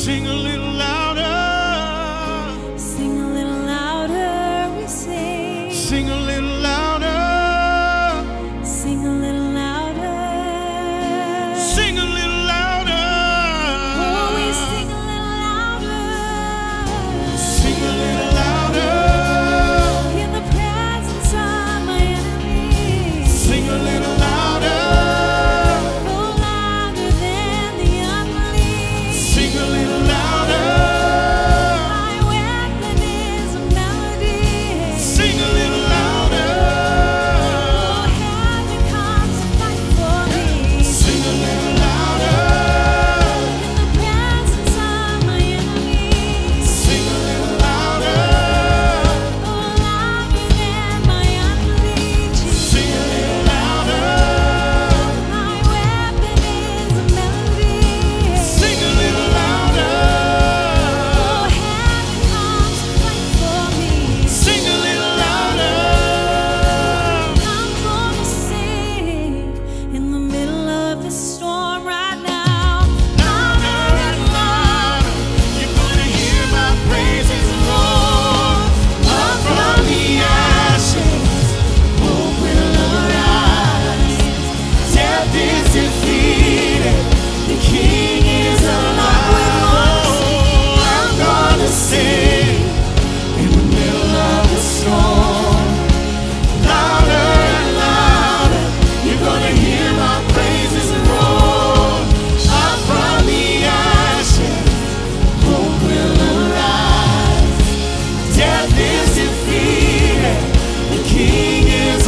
Sing a little louder. Sing a little louder, we sing. Sing a little louder. Sing a little louder. Sing a little louder. Oh, we sing a little louder. Sing a little louder. In the presence of my enemies. Sing a little louder. Oh, louder than the unbelief. Sing a little louder. My weapon is a melody. Sing a little louder. Oh, heaven comes to fight for me. Sing a little louder. In the presence of my enemies. Sing a little louder. Oh, louder than my unbelief. Sing a little louder. My weapon is a melody. Sing a little louder. Oh, heaven comes to fight for me. Sing a little louder. I'm gonna sing in the middle of the storm right now. Louder and louder. You're gonna hear my praises roar. Up from the ashes, hope will arise. Death is defeated. The King is alive. Oh, I'm gonna sing in the middle of the storm. Louder and louder. You're gonna hear my praises roar. Up from the ashes, hope will arise. Death is defeated. The King is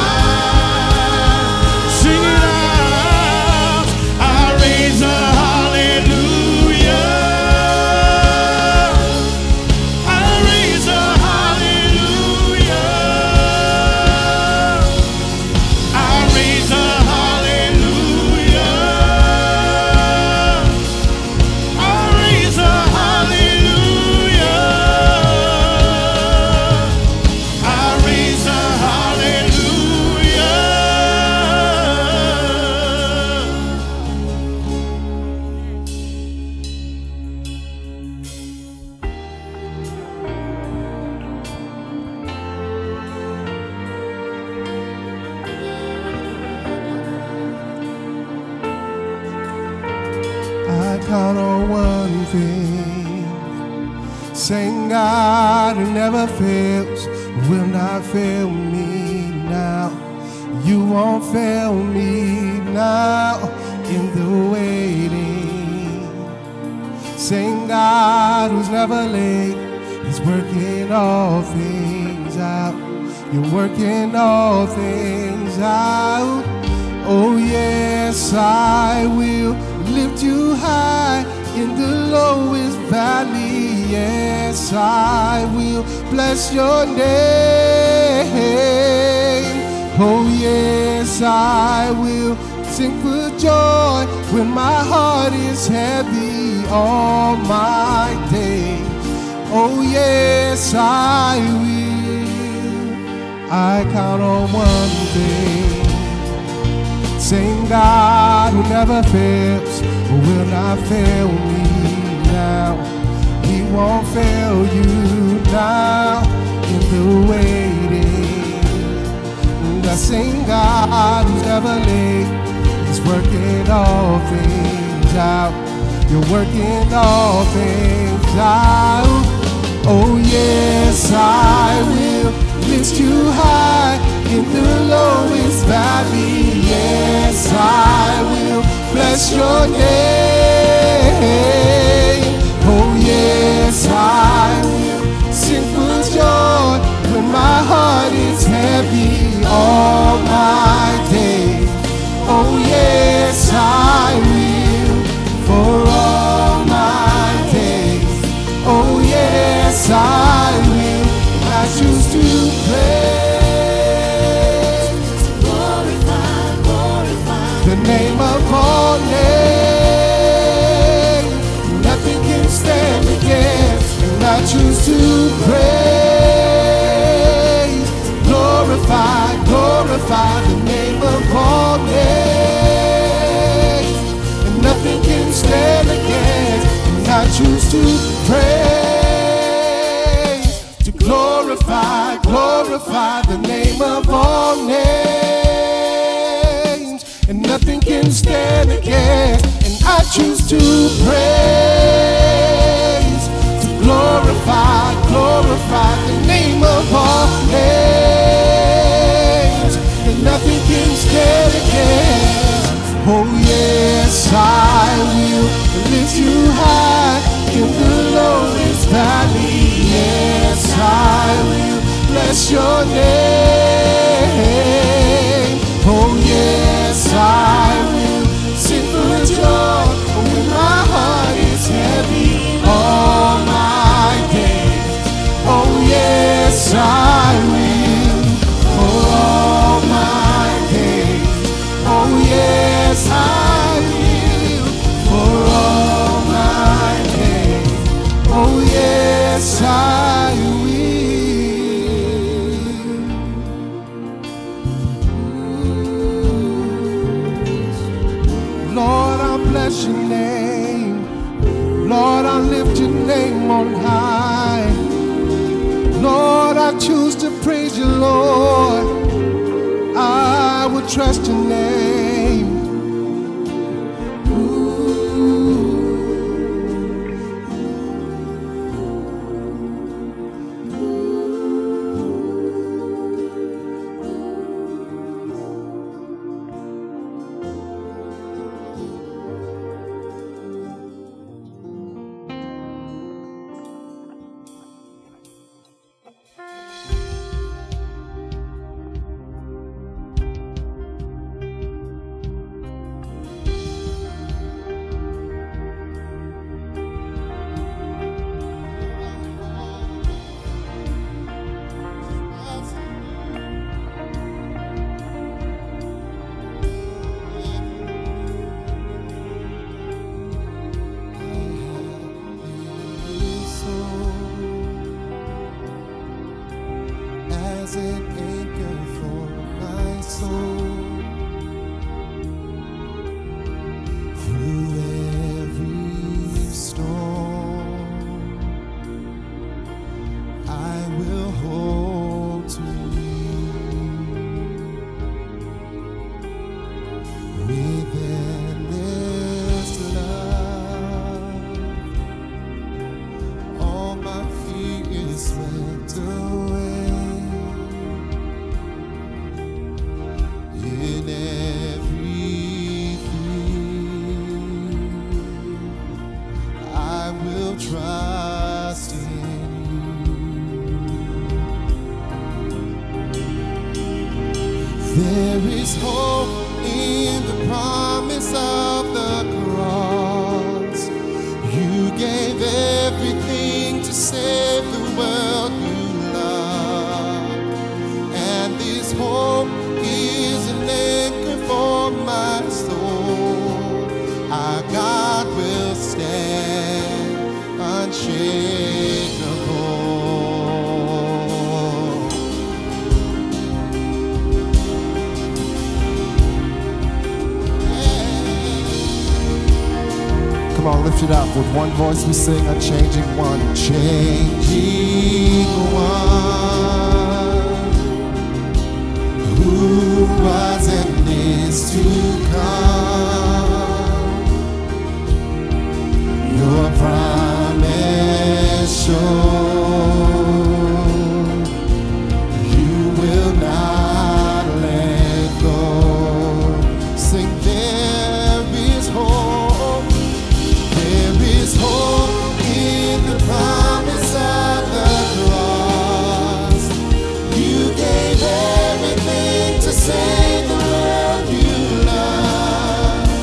alive. Sing it out. I raise a hallelujah. I raise a hallelujah. I raise a hallelujah. I raise a hallelujah. I raise a hallelujah. I count on one thing, saying God who never fails will not fail me now. You won't fail me now in the waiting. Saying God who's never late is working all things out. You're working all things out. Oh yes, I will lift you high in the lowest valley. Yes, I will bless your name. Oh yes, I will sing for joy when my heart is heavy all my days. Oh yes, I will. I count on one thing, saying God who never fails will not fail me now. He won't fail you now in the waiting. The same God who's never late is working all things out. You're working all things out. Oh yes, I will lift you high in the lowest valley. Yes, I will bless your name. Oh yes, I will sing for joy when my heart is heavy all my days. Oh yes, I will for all my days. Oh yes, I will. I choose to praise, glorify the name of all names. Nothing can stand against, and I choose to praise, glorify the name of all names. And nothing can stand against, and I choose choose to praise, to glorify the name of all names, and nothing can stand against. Oh yes, I will lift you high in the lowest valley. Yes, I will bless your name. Oh yes, I will sing for joy when my heart is heavy all my days. Oh yes, I will for all my days. Oh yes, I will for all my days. Oh yes, I will. Lord, I bless your name. Lord, I lift your name on high. Lord, I choose to praise you, Lord. I will trust your name. As an anchor for my soul, through every storm, I will hold to you with endless love. All my fear is swept away. In everything, I will trust in you. There is hope in the promise of the cross. You gave everything to save the world you love, and this hope is an anchor for my soul. Our God will stand unshakable. Come on, lift it up. With one voice we sing, unchanging one. Changing one, who was and is to come. Your promise sure, you will not let go. Sing, there is hope. There is hope in the promise of the cross. You gave everything to save the world you love,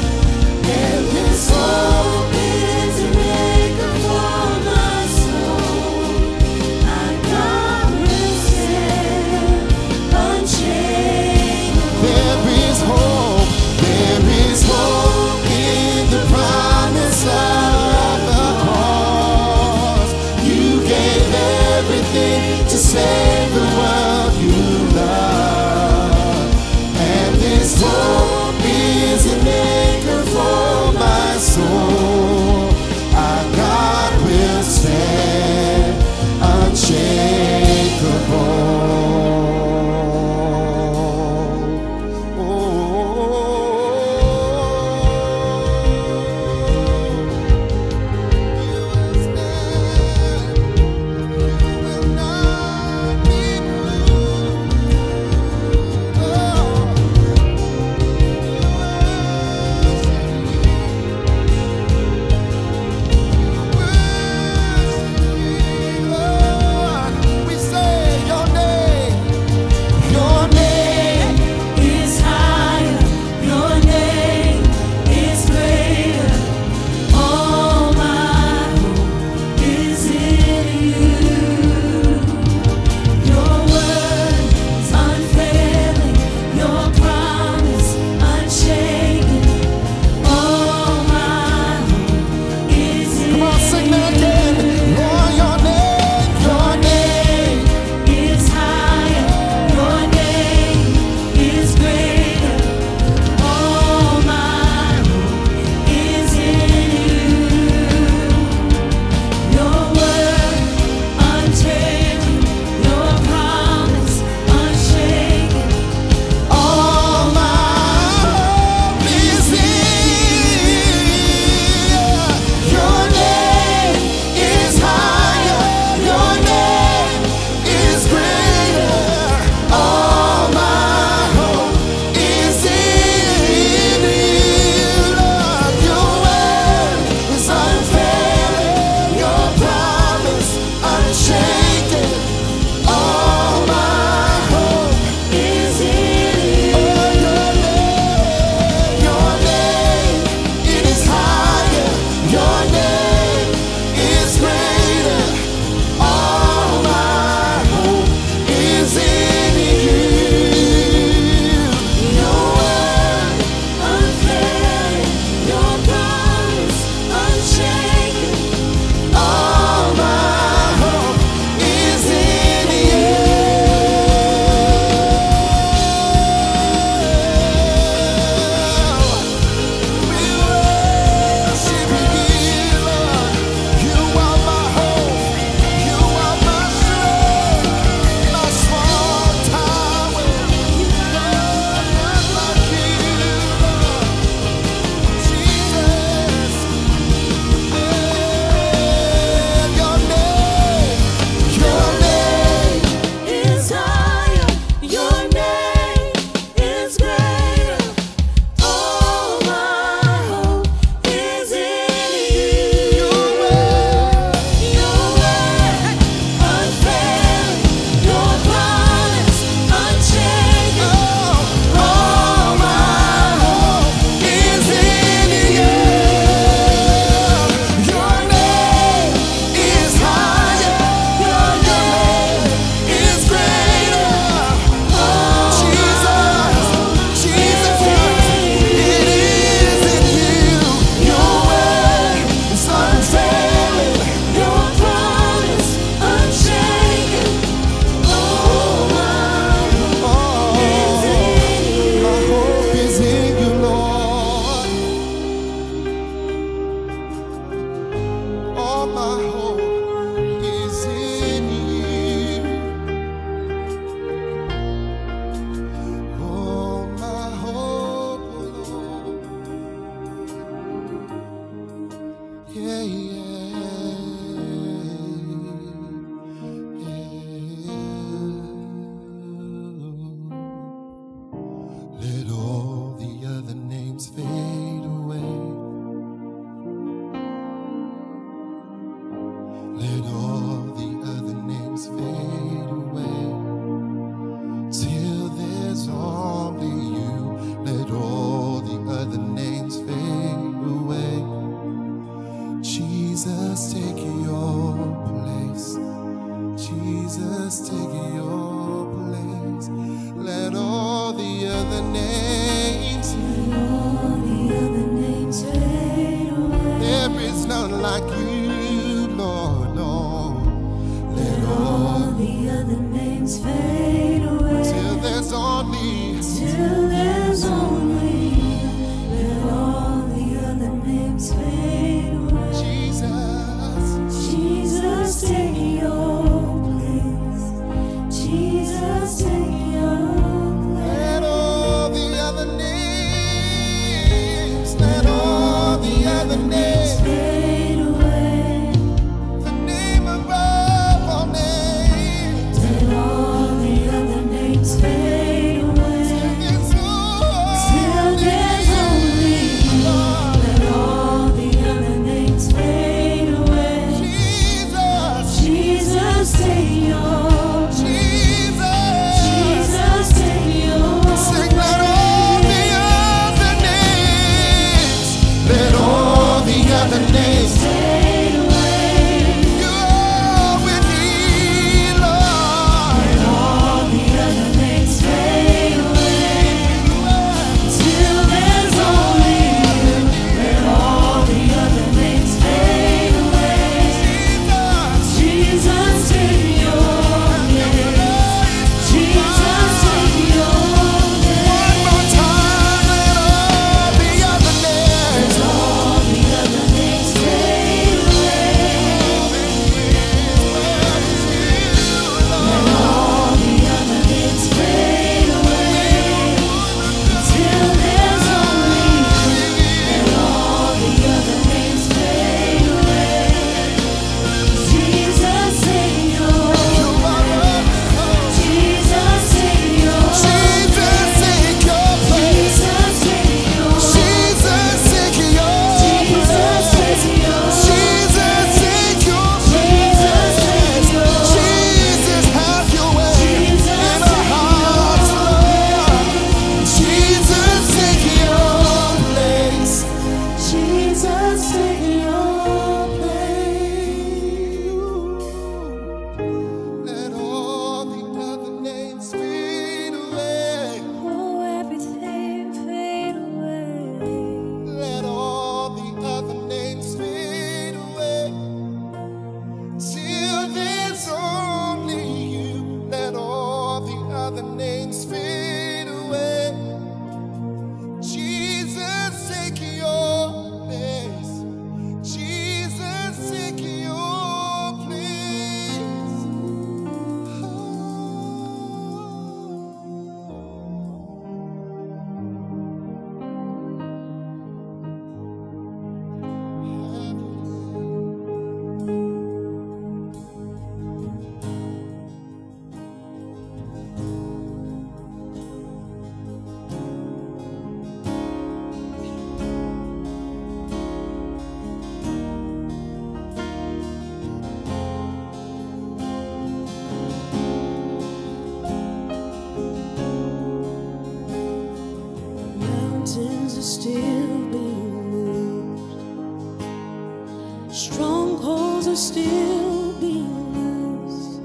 Strongholds are still being loosed.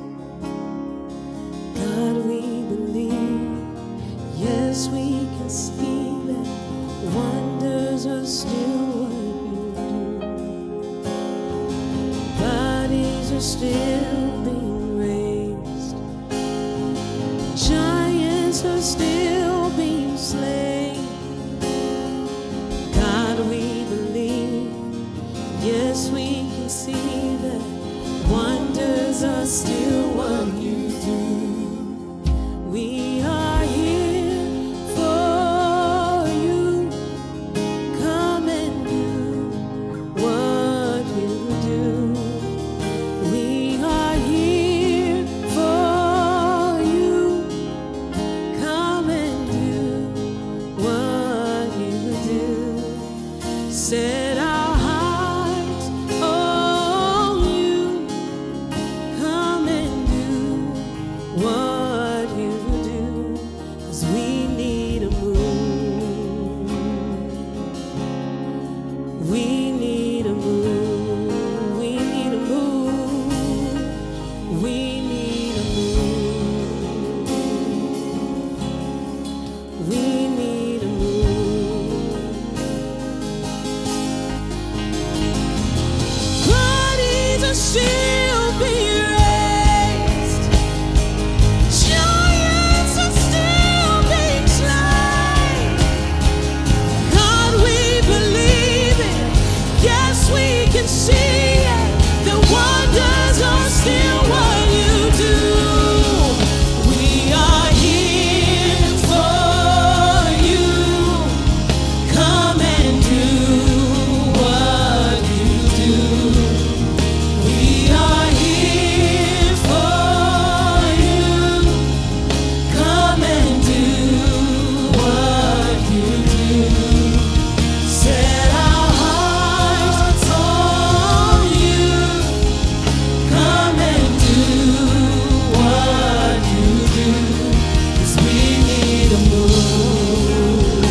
God, we believe. Yes, we can see that wonders are still what you do. Bodies are still being raised. Giants are still being slain. God, we believe. Yes, we can see that wonders are still what you do. We are here for you. Come and do what you do. We are here for you. Come and do what you do. Set our hearts on you. Come and do what you do. 'Cause we need a move. We need a move. We need a move. We need a move. We need a move. Bodies are still being raised. Giants are still being slain. God, we believe it. Yes, we can see it. The wonders are still what you do. We are here for you. Come and do what you do. We are here for you. Come and do what you do. Set our hearts on you. Come and do what you do. 'Cause we need a move.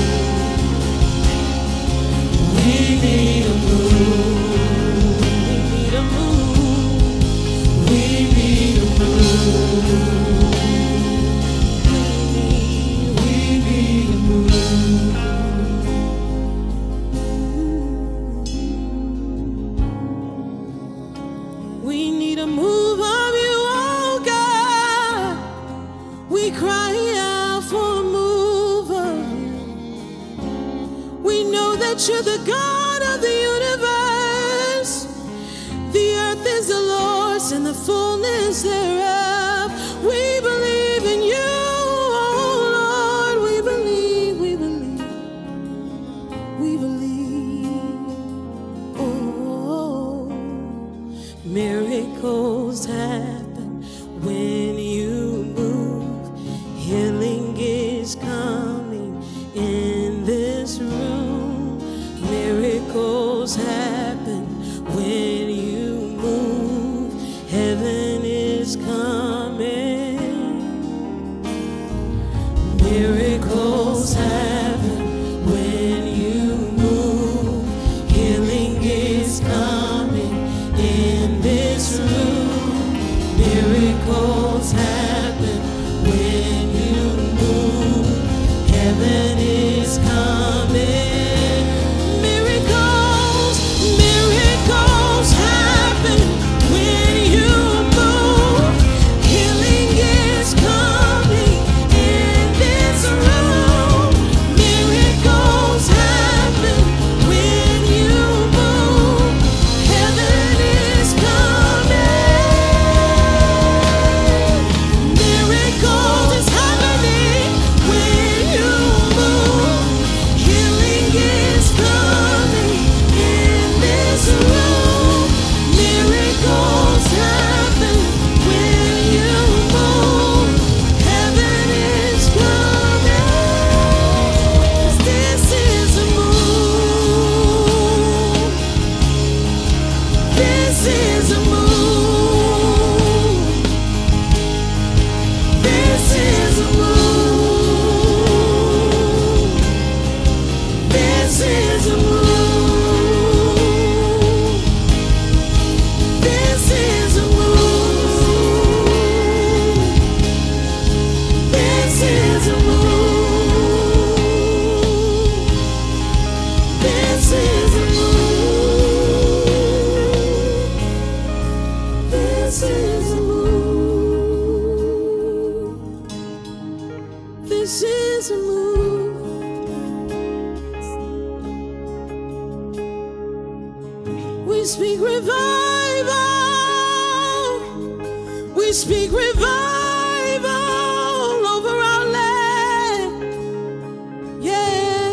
We need a move. We need a move. We need a move. We need a move. We need a move of you, oh God. We cry out for a move of you. We know that you're the God of the universe. The earth is the Lord's and the fullness thereof. We believe in you, oh Lord. We believe, we believe, we believe. Oh, miracles happen when you move. Healing is coming in this room. Miracles happen when you move. Heaven is coming. Miracles happen when you move. Healing is coming in this room. Miracles happen when you move. Heaven is coming. Miracles, We speak revival. We speak revival over our land. Yeah.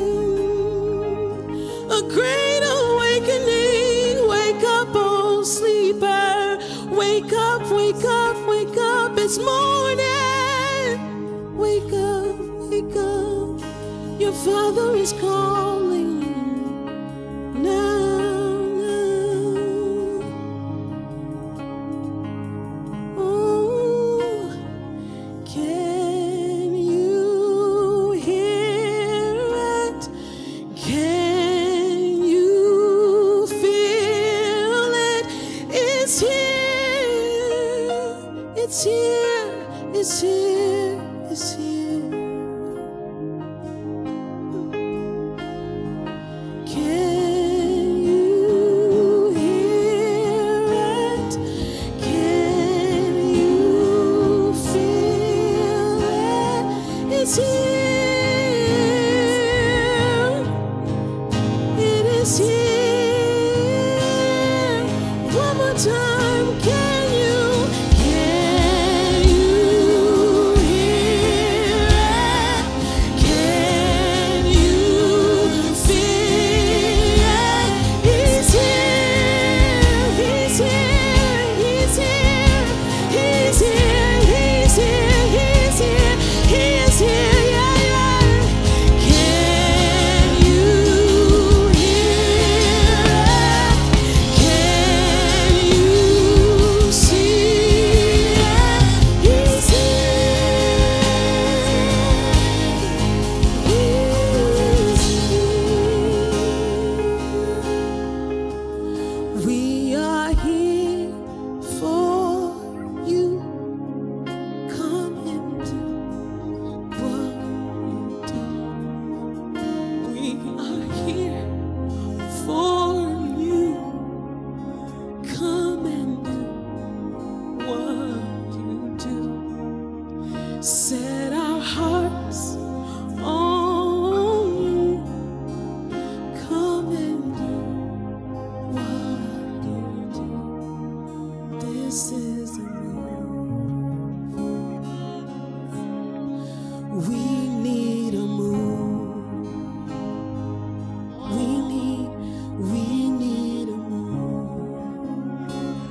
A great awakening. Wake up, oh sleeper. Wake up, wake up, wake up. It's morning. Wake up, wake up. Your Father is calling now. It's here, it's here, it's here. Can you hear it? Can you feel it? It's here. It is here. One more time, can you? Set our hearts on you. Come and do what you do. This is a move. We need a move. We need a move.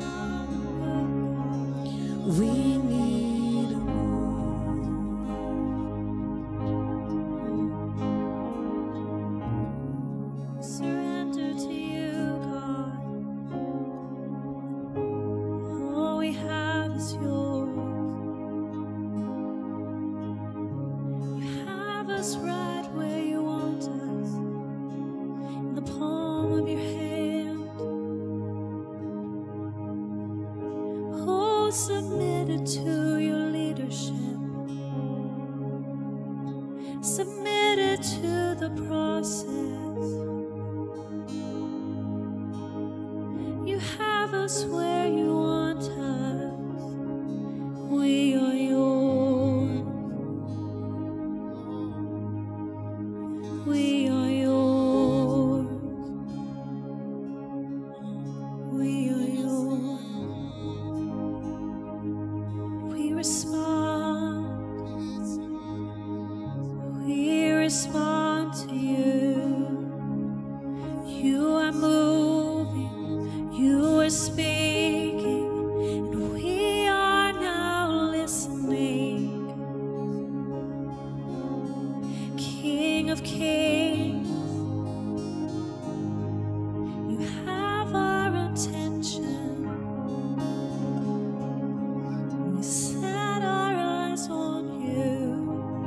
We need a surrender to you, God. All we have is yours. You have us right where you want us, in the palm of your hand. Oh, submitted to your leadership, submitted to the process. You have us where you want us. We are yours. We are yours. We are yours. We respond. We respond to you. You are moving. You are speaking, and we are now listening. King of Kings, you have our attention. We set our eyes on you,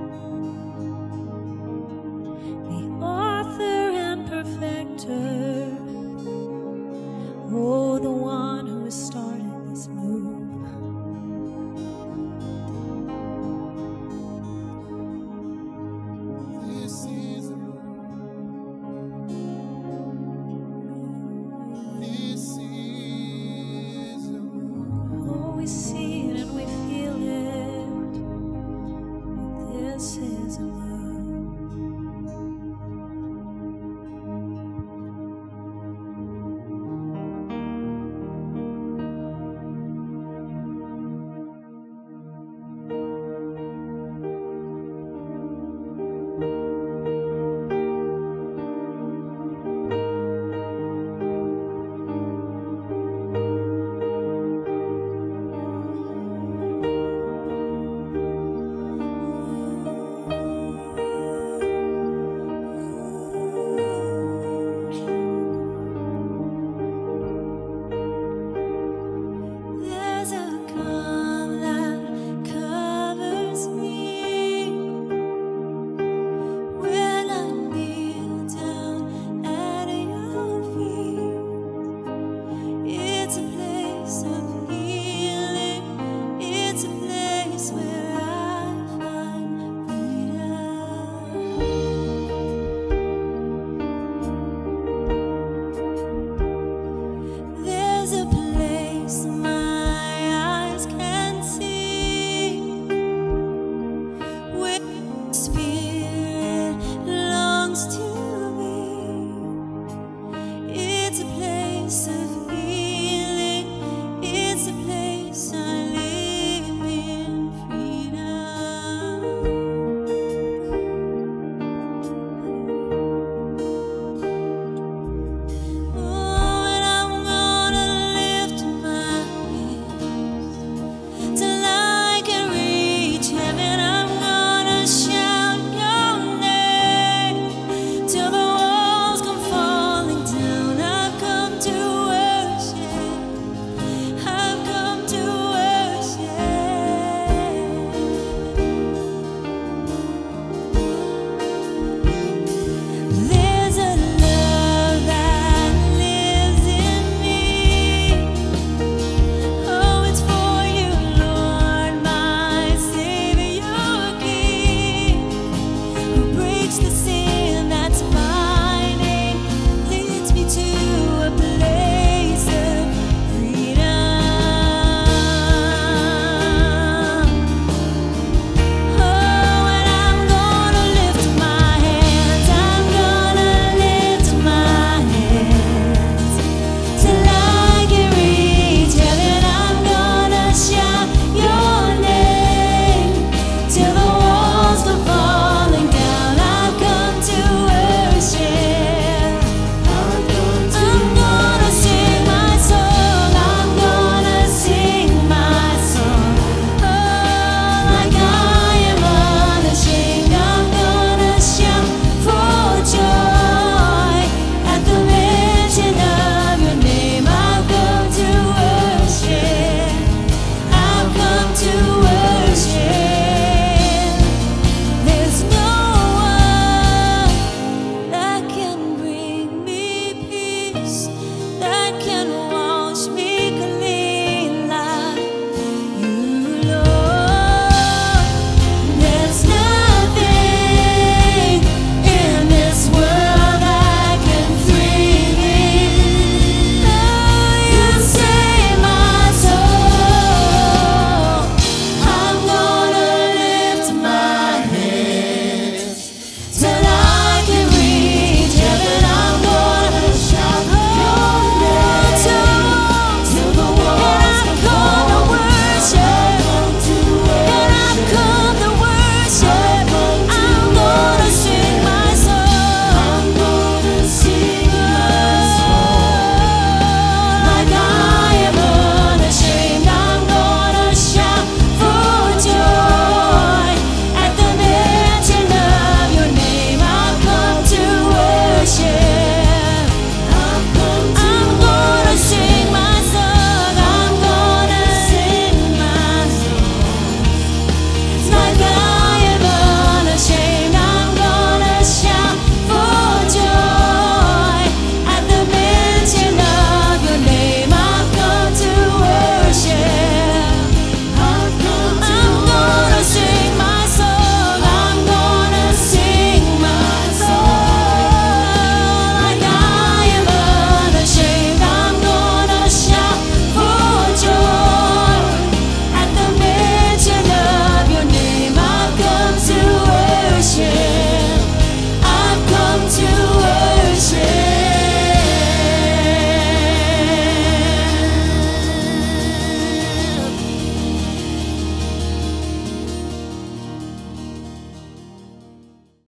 the author and perfecter. Oh, the one